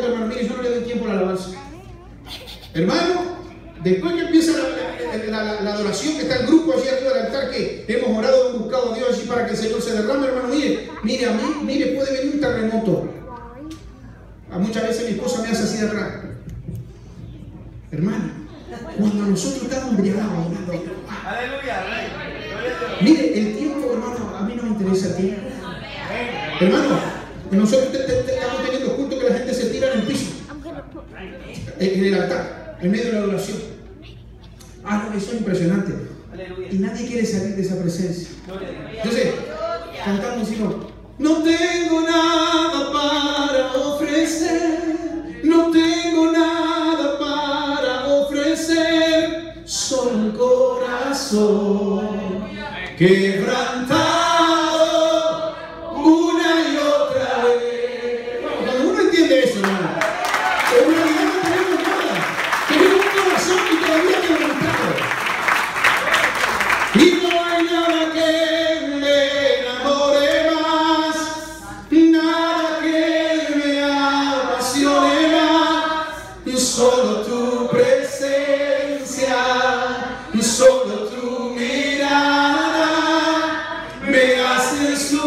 respeto, hermano. Mire, yo no le doy tiempo a la alabanza. Hermano, después que empieza la adoración, que está el grupo allí arriba del altar, que hemos orado, hemos buscado a Dios allí para que el Señor se derrame, hermano, mire a mí, mire, puede venir un terremoto. Muchas veces mi esposa me hace así de atrás. Hermano, cuando nosotros estamos embriagados, aleluya, mire, el tiempo, hermano, a mí no me interesa el tiempo. Hermano, nosotros estamos teniendo culto que la gente se tira en el piso, en el altar, en medio de la adoración. No, eso es impresionante. Y nadie quiere salir de esa presencia. Entonces, cantamos y no tengo nada para ofrecer, no tengo nada para ofrecer, solo un corazón quebrantado una y otra vez. Cuando uno entiende eso, hermano, en realidad no tenemos nada, tenemos un corazón y todavía quebrantado. Y no hay nada que me enamore más, nada que me apasione más, solo tu presencia, solo tu mirada me hace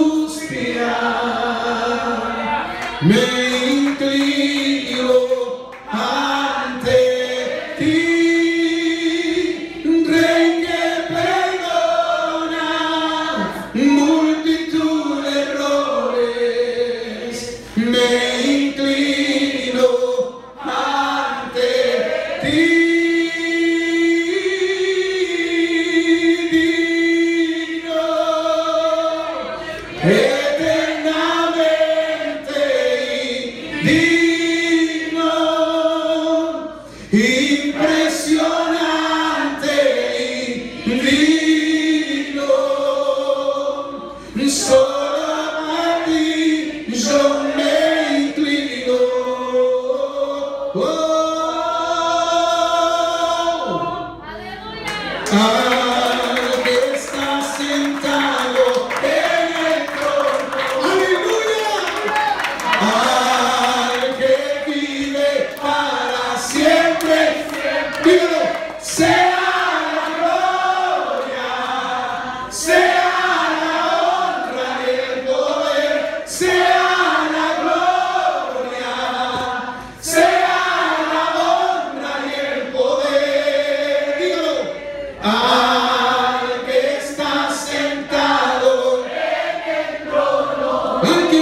suspirar, me inclino ante ti. Multitud de errores, me inclino ante ti, digno, eternamente digno, impresionante y digno. Solo a ti yo me inclino. Al que está sentado en el trono. ¡Aleluya! Al que vive para siempre. Dígalo. Sea la gloria, sea al que está sentado en el trono, al que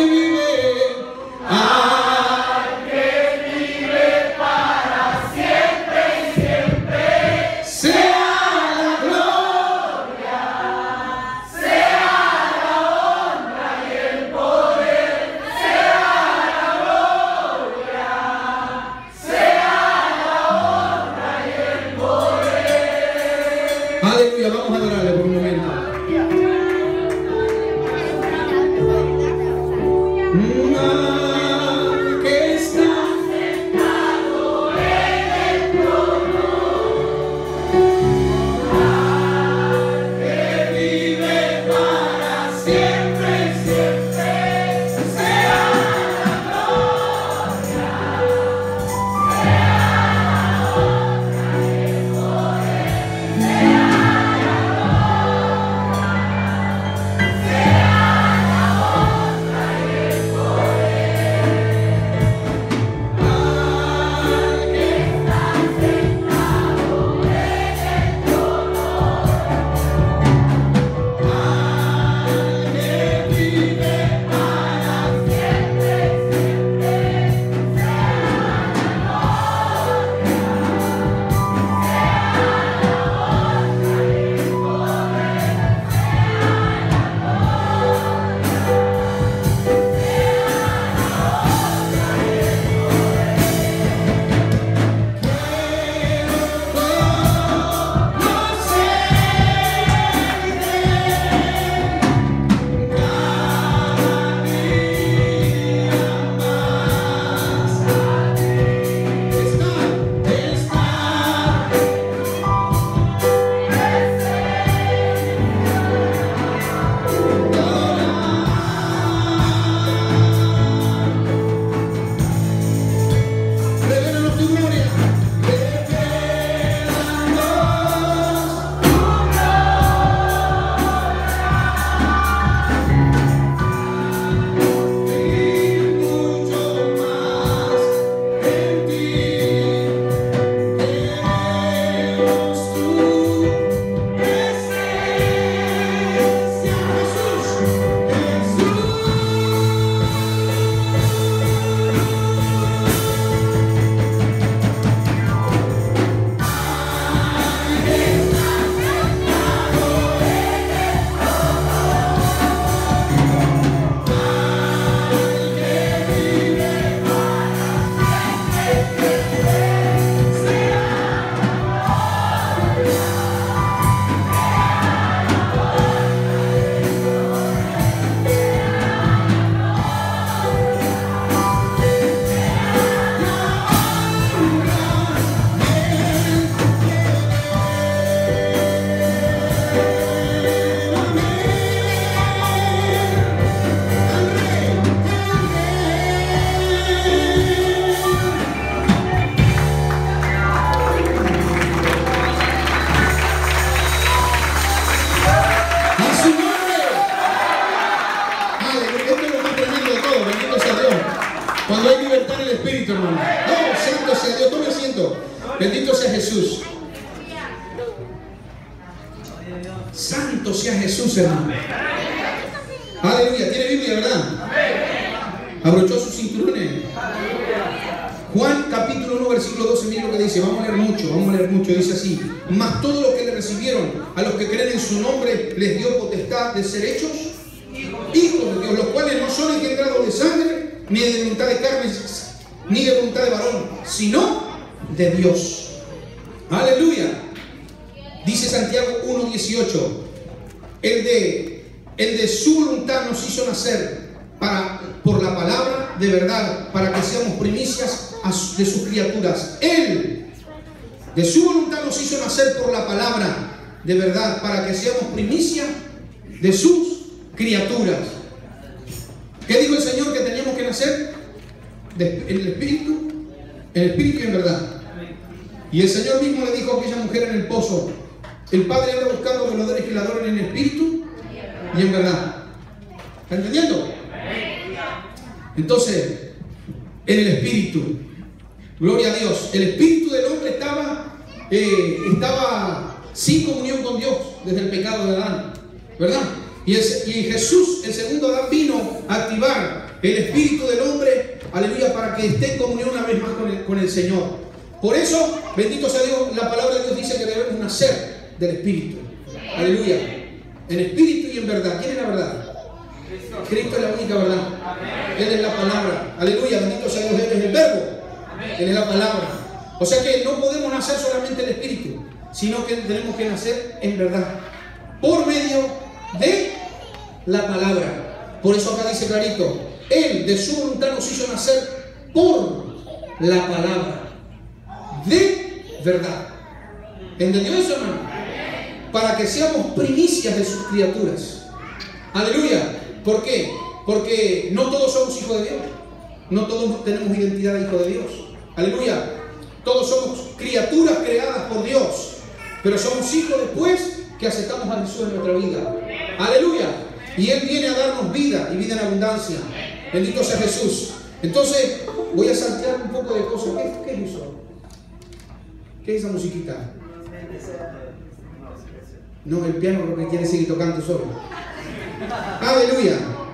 vive para siempre y siempre, sea la gloria, sea la honra y el poder, sea la gloria, sea la honra y el poder. Aleluya, vamos a adorarle por un momento. Que está sentado en el trono, que vive para siempre y siempre, sea la gloria, sea la honra y el poder, sea la gloria. Espíritu, hermano. Oh, santo sea Dios. Tome asiento. Bendito sea Jesús. Santo sea Jesús, hermano. Aleluya. ¿Tiene Biblia, verdad? Abrochó sus cinturones. Juan capítulo 1 versículo 12, miren lo que dice. Vamos a leer mucho, dice así: mas todos los que le recibieron, a los que creen en su nombre, les dio potestad de ser hechos hijos de Dios, los cuales no son engendrados de sangre, ni de voluntad de carne, ni de voluntad de varón, sino de Dios. Aleluya. Dice Santiago 1:18: el de su voluntad nos hizo nacer por la palabra de verdad, para que seamos primicias de sus criaturas. Él, de su voluntad, nos hizo nacer por la palabra de verdad, para que seamos primicias de sus criaturas. ¿Qué dijo el Señor que teníamos que nacer? En el Espíritu y en verdad. Y el Señor mismo le dijo a aquella mujer en el pozo: el Padre anda buscando adoradores que le adoren en el Espíritu y en verdad. ¿Está entendiendo? Entonces, en el Espíritu, gloria a Dios, el Espíritu del hombre estaba sin comunión con Dios desde el pecado de Adán, ¿verdad? Y Jesús, el segundo Adán, vino a activar el Espíritu del hombre, aleluya, para que esté en comunión una vez más con el Señor. Por eso, bendito sea Dios, la palabra de Dios dice que debemos nacer del Espíritu, aleluya, en espíritu y en verdad. ¿Quién es la verdad? Cristo es la única verdad. Él es la palabra. Aleluya, bendito sea Dios. Él es el verbo. Él es la palabra. O sea que no podemos nacer solamente del Espíritu, sino que tenemos que nacer en verdad, por medio de la palabra. Por eso acá dice clarito: Él de su voluntad nos hizo nacer por la palabra de verdad. ¿Entendió eso, hermano? Para que seamos primicias de sus criaturas. Aleluya. ¿Por qué? Porque no todos somos hijos de Dios. No todos tenemos identidad de hijo de Dios. Aleluya. Todos somos criaturas creadas por Dios, pero somos hijos después que aceptamos a Jesús en nuestra vida. Aleluya. Y Él viene a darnos vida y vida en abundancia. Bendito sea Jesús. Entonces, voy a saltear un poco de cosas. ¿Qué es eso? ¿Qué es esa musiquita? No, el piano lo que quiere seguir tocando solo. Aleluya.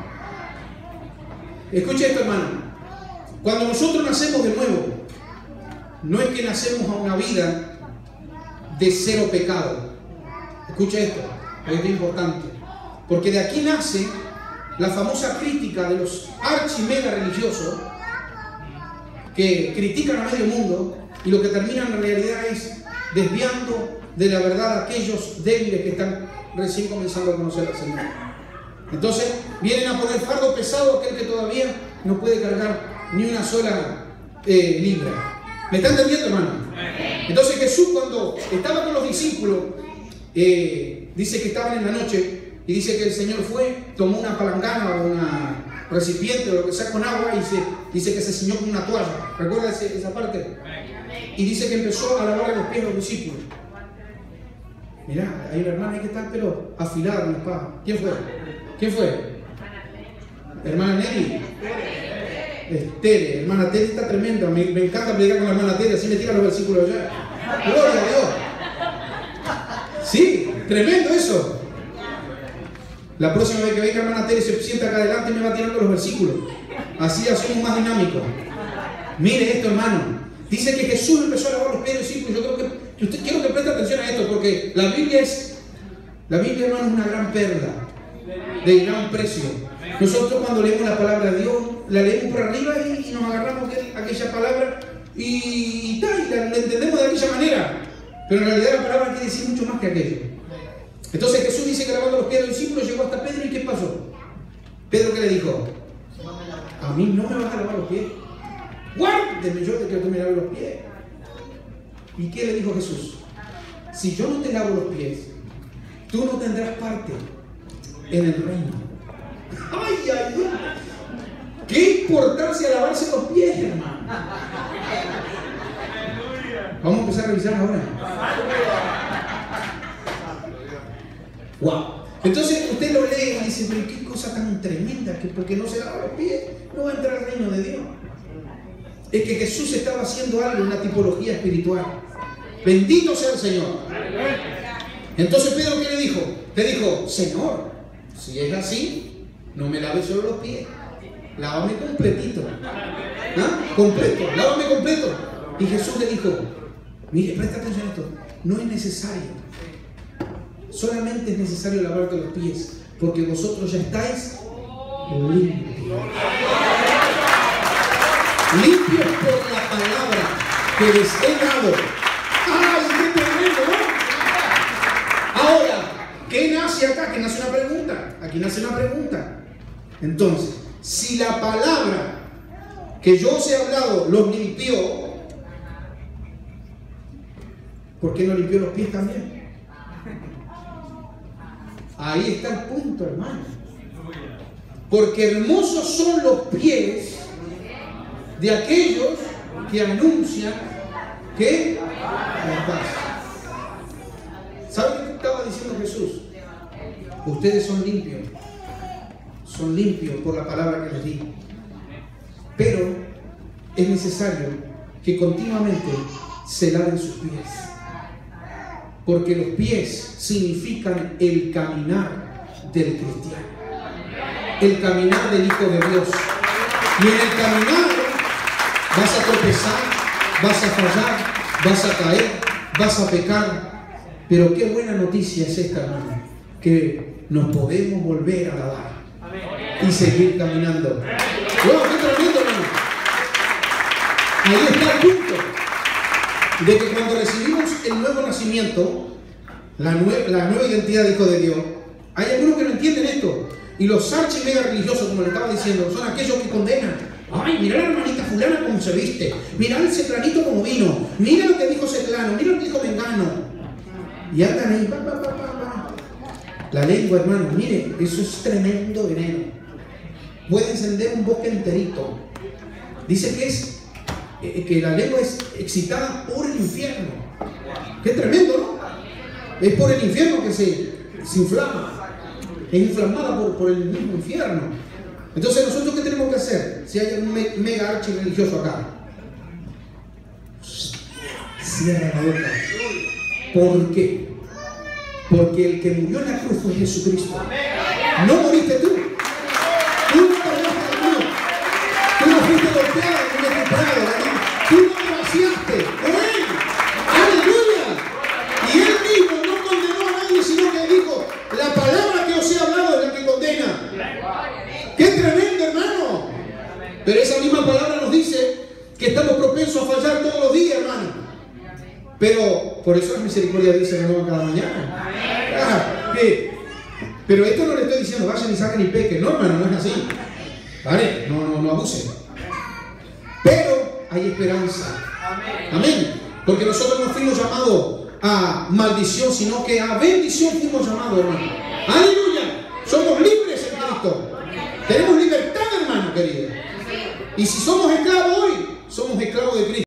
Escuche esto, hermano. Cuando nosotros nacemos de nuevo, no es que nacemos a una vida de cero pecado. Escuche esto, es importante. Porque de aquí nace la famosa crítica de los archimega religiosos que critican a medio mundo, y lo que terminan en realidad es desviando de la verdad a aquellos débiles que están recién comenzando a conocer al Señor. Entonces vienen a poner fardo pesado a aquel que todavía no puede cargar ni una sola libra. ¿Me está entendiendo, hermano? Entonces Jesús, cuando estaba con los discípulos, dice que estaban en la noche, y dice que el Señor fue, tomó una palangana o una recipiente o lo que sea con agua, y dice que se ciñó con una toalla. ¿Recuerda esa parte? Y dice que empezó a lavar los pies a los discípulos. Mirá, hay una hermana que está pero afilada con la espada. ¿Quién fue? ¿Quién fue? Hermana Nelly. Tere. Hermana Tere está tremenda. Me encanta predicar con la hermana Tere, así me tira los versículos allá. Gloria a Dios. Sí, tremendo eso. La próxima vez que venga hermana Tere se sienta acá adelante y me va tirando los versículos. Así hacemos más dinámicos. Mire esto, hermano. Dice que Jesús empezó a lavar los pies de los discípulos. Yo creo que usted quiero que preste atención a esto, porque la Biblia, hermano, es una gran perla de gran precio. Nosotros cuando leemos la palabra de Dios, la leemos por arriba y nos agarramos aquella palabra y la entendemos de aquella manera. Pero en realidad la palabra quiere decir mucho más que aquello. Entonces Jesús dice que lavando los pies de los discípulos llegó hasta Pedro, ¿y qué pasó? Pedro, ¿qué le dijo? A mí no me vas a lavar los pies. Guárdeme yo de que tú me laves los pies. ¿Y qué le dijo Jesús? Si yo no te lavo los pies, tú no tendrás parte en el reino. ¡Ay, ay, ay! ¡Qué importancia lavarse los pies, hermano! Vamos a empezar a revisar ahora. ¡Wow! Entonces usted lo lee y dice, pero qué cosa tan tremenda, que porque no se lava los pies no va a entrar al reino de Dios. es que Jesús estaba haciendo algo, una tipología espiritual. Bendito sea el Señor. Entonces Pedro, ¿qué le dijo? Le dijo, Señor, si es así, no me laves solo los pies, lávame completito. ¿Ah? Completo, lávame completo. Y Jesús le dijo, mire, presta atención a esto, no es necesario, solamente es necesario lavarte los pies, porque vosotros ya estáis limpios. Limpios por la palabra que les he dado. ¡Ay, qué tremendo! Ahora, ¿qué nace acá? ¿Qué nace una pregunta? Aquí nace una pregunta. Entonces, si la palabra que yo os he hablado los limpió, ¿por qué no limpió los pies también? Ahí está el punto, hermano. Porque hermosos son los pies de aquellos que anuncian que la paz. ¿Saben qué estaba diciendo Jesús? Ustedes son limpios por la palabra que les di. Pero es necesario que continuamente se laven sus pies. Porque los pies significan el caminar del cristiano, el caminar del Hijo de Dios. Y en el caminar vas a tropezar, vas a fallar, vas a caer, vas a pecar. Pero qué buena noticia es esta, hermano, que nos podemos volver a lavar y seguir caminando. ¡Wow! ¡Qué tremendo, hermano! Ahí está el punto de que cuando recibimos el nuevo nacimiento, la nueva identidad de Hijo de Dios, hay algunos que no entienden esto. Y los archi mega religiosos, como le estaba diciendo, son aquellos que condenan. Ay, mira la hermanita fulana como se viste. Mira el cetranito como vino. Mira lo que dijo Cetlano. Mira lo que dijo Mengano. Y andan ahí. La lengua, hermano, mire, eso es tremendo veneno. Puede encender un bosque enterito. Dice que la lengua es excitada por el infierno. Qué tremendo, ¿no? Es por el infierno que se inflama. Es inflamada por el mismo infierno. Entonces, ¿nosotros qué tenemos que hacer? Si hay un mega archi religioso acá, cierra la boca. ¿Por qué? Porque el que murió en la cruz fue Jesucristo. No moriste tú. Tú no cargaste la cruz. Tú no fuiste golpeado, tú no fuiste tú no te vaciaste. ¡Amén! ¡Aleluya! Y él mismo no condenó a nadie, sino que dijo, la palabra que os he hablado es la que condena. ¡Qué tremendo, hermano! Pero esa misma palabra nos dice que estamos propensos a fallar todos los días, hermano. Pero por eso la misericordia dice que no cada mañana. Pero esto no le estoy diciendo vayan y saquen y pequen. No, hermano, no es así. ¿Vale? No abusen. Pero hay esperanza. Amén. Porque nosotros no fuimos llamados a maldición, sino que a bendición fuimos llamados, hermano. ¡Aleluya! Somos libres en Cristo. Tenemos libertad, hermano querido. Y si somos esclavos hoy, somos esclavos de Cristo.